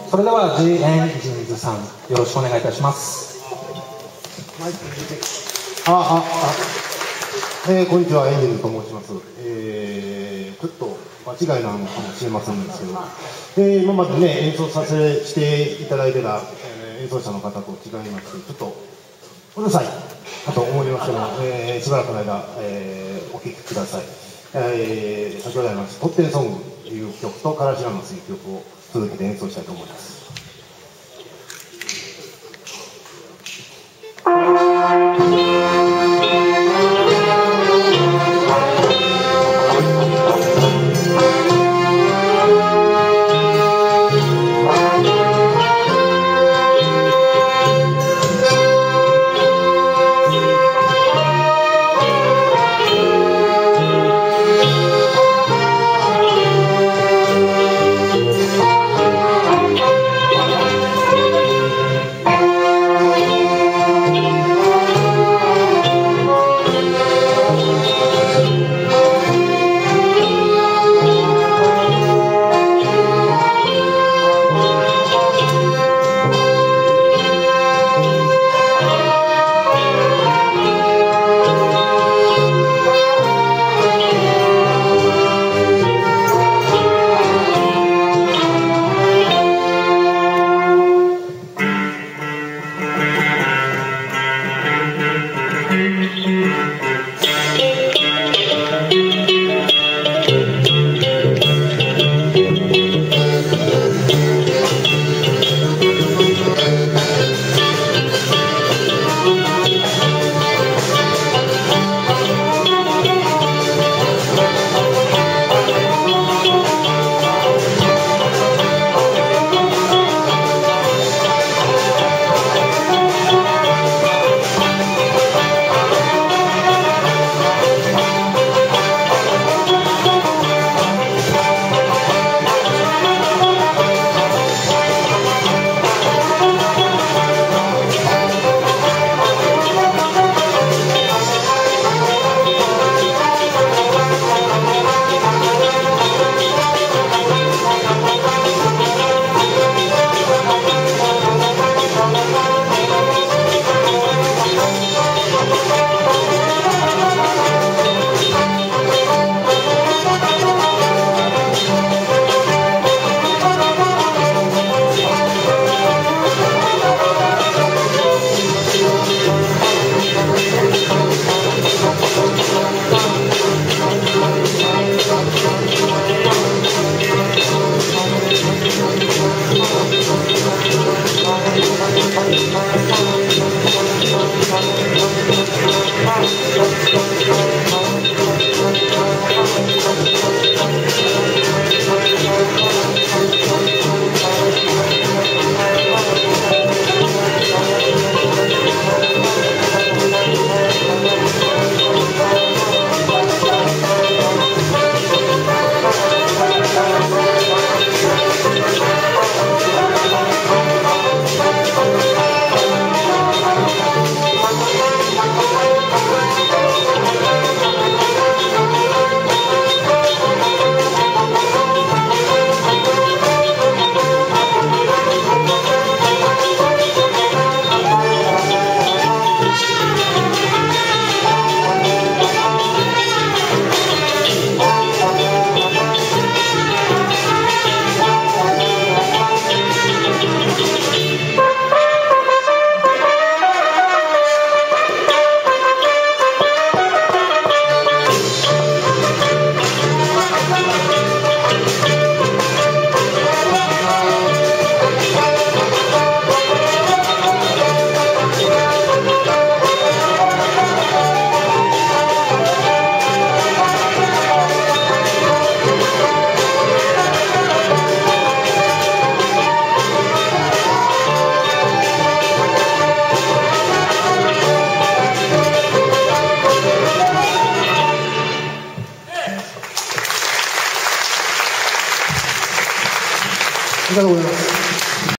それでは G エンジンズさん、よろしくお願いいたします。 こんにちは、エンジェルと申します。ちょっと間違いなのかもしれませんですけど、今までね、演奏していただいてた、演奏者の方と違いまして、ちょっとうるさいかと思いますけど、しばらくの間、お聴きください。先ほどありました、トッテンソングという曲と、からしらますという曲を続けて演奏したいと思います。